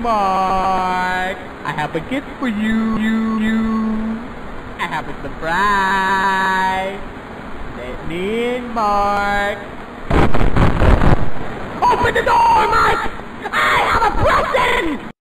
Mark. I have a gift for you. I have a surprise. Let me in, Mark.